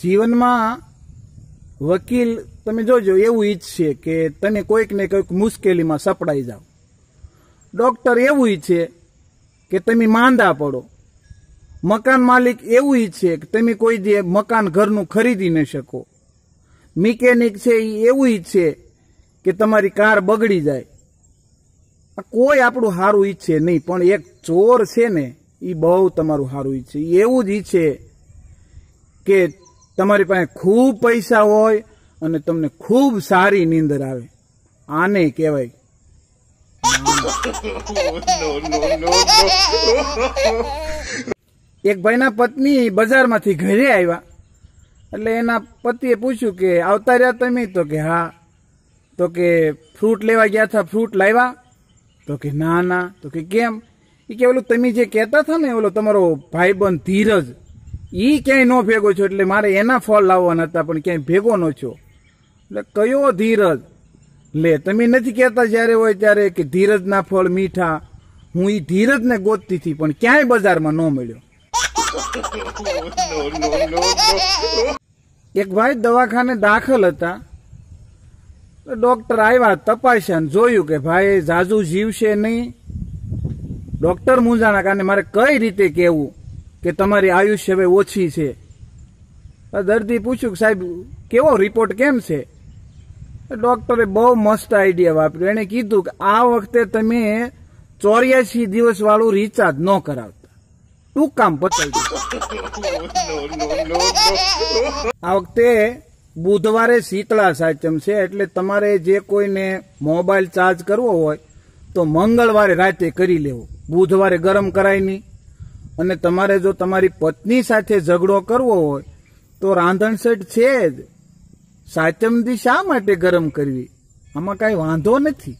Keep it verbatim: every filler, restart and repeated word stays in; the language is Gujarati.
જીવનમાં વકીલ તમે જોજો એવું ઈચ્છે કે તમે કોઈક ને કોઈક મુશ્કેલીમાં સપડાઈ જાઓ. ડોક્ટર એવું ઈચ્છે કે તમે માંદા પડો. મકાન માલિક એવું ઈચ્છે કે તમે કોઈ જે મકાન ઘરનું ખરીદી ન શકો. મિકેનિક છે એ એવું ઈચ્છે કે તમારી કાર બગડી જાય. કોઈ આપણું સારું ઈચ્છે નહીં, પણ એક ચોર છે ને એ બહુ તમારું સારું ઈચ્છે. એવું જ ઈચ્છે કે તમારી પાસે ખૂબ પૈસા હોય અને તમને ખૂબ સારી નીંદર આવે. આને કહેવાય એક ભાઈના પત્ની બજારમાંથી ઘરે આવ્યા એટલે એના પતિએ પૂછ્યું કે આવતા રહ્યા તમે? તો કે હા. તો કે ફ્રૂટ લેવા ગયા હતા, ફ્રૂટ લાવ્યા? તો કે ના ના. તો કે કેમ? એ કે ઓલું તમે જે કહેતા હતા ને ઓલો તમારો ભાઈબંધ ધીરજ, ઈ ક્યાંય ન ભેગો છો એટલે મારે એના ફળ લાવવાના હતા પણ ક્યાંય ભેગો ન છો. એટલે કયો ધીરજ? લે તમે નથી કહેતા જયારે હોય ત્યારે કે ધીરજના ફળ મીઠા? હું ઈ ધીરજને ગોતતી હતી પણ ક્યાંય બજારમાં ન મળ્યો. એક ભાઈ દવાખાને દાખલ હતા. ડોક્ટર આવ્યા, તપાસ્યા, જોયું કે ભાઈ જાજુ જીવશે નહીં. ડોક્ટર મૂંઝાણા કારણે મારે કઈ રીતે કહેવું કે તમારી આયુષ્ય હવે ઓછી છે. દર્દી પૂછ્યું કે સાહેબ કેવો રિપોર્ટ કેમ છે? ડોક્ટરે બહુ મસ્ત આઈડિયા વાપર્યો. એને કીધું કે આ વખતે તમે ચોર્યાસી દિવસ વાળું રિચાર્જ ન કરાવતા, ટૂંક કામ પતાવી દો. આ વખતે બુધવારે શીતળા સાચમ છે એટલે તમારે જે કોઈને મોબાઈલ ચાર્જ કરવો હોય તો મંગળવારે રાતે કરી લેવો, બુધવારે ગરમ કરાય નહીં. અને તમારે જો તમારી પત્ની સાથે ઝઘડો કરવો હોય તો રાંધણસેટ છે જ, સાચમ દી શા માટે ગરમ કરવી? આમાં કઈ વાંધો નથી.